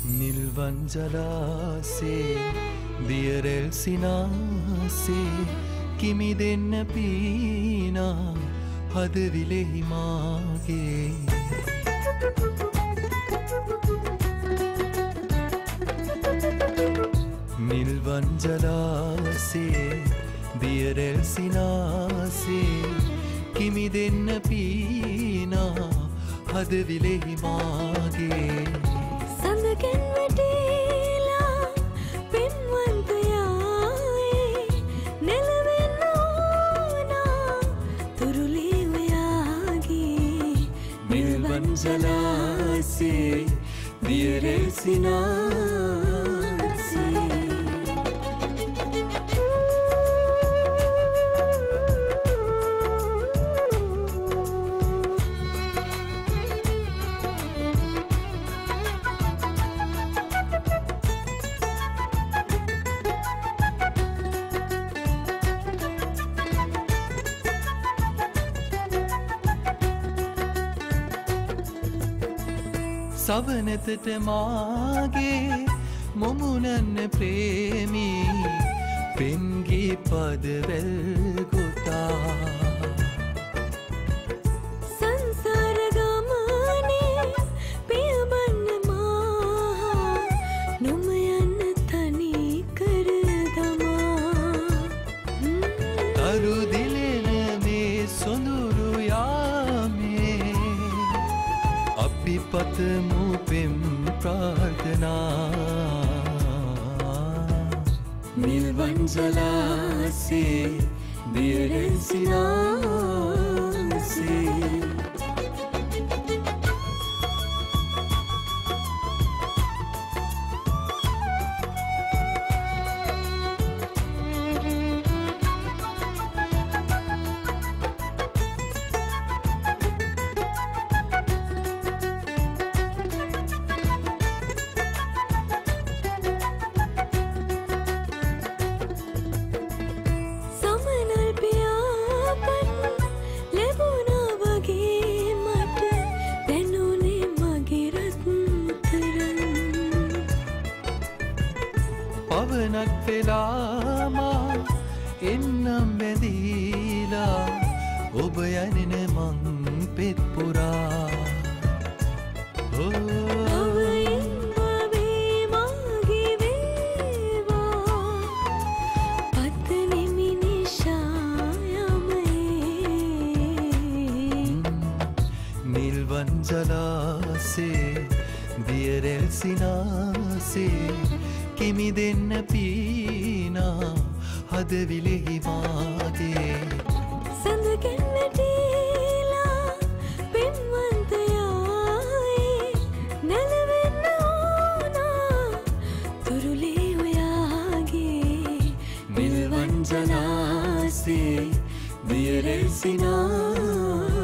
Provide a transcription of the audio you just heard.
නිල්වන්ජලාසේ දියරෙල් සිනාසේ කිමි දෙන්න පීනා හදවිලෙහි මාගේ නිල්වන්ජලාසේ දියරෙල් සිනාසේ කිමි දෙන්න පීනා හදවිලෙහි මාගේ සඳකෙන් වැටිලා පින්වන්තයායේ නෙළවෙන්න ඕනා තුරුලි ඔයාගේ නිල්වන්ජලාසේ දියරෙල් සිනාසේ සවනතට මාගේ මොමුණන්න ප්‍රේමී පෙන්ගී පදවැල් ගොතා සංසාර ගමනේ පියබන්න මා නොම යන්න තනි කර දමා තරු දිලෙන මේ සොඳුරු යාමේ අපි පතමු පෙම් ප්‍රාර්ථනා නිල්වන්ජලාසේ දියරෙල් සිනාසේ පවනක් වෙලාමා එන්නම් බැඳීලා ඔබ යනෙන මං පෙත් පුරා නිල්වන්ජලාසේ දියරෙල් සිනාසේ කිමි දෙන්න පීනා හදවිලෙහි මාගේ සඳකෙන් වැටිලා පින්වන්තයායේ නෙළවෙන්න ඕනා තුරුලි ඔයාගේ නිල්වන්ජලාසේ දියරෙල් සිනාසේ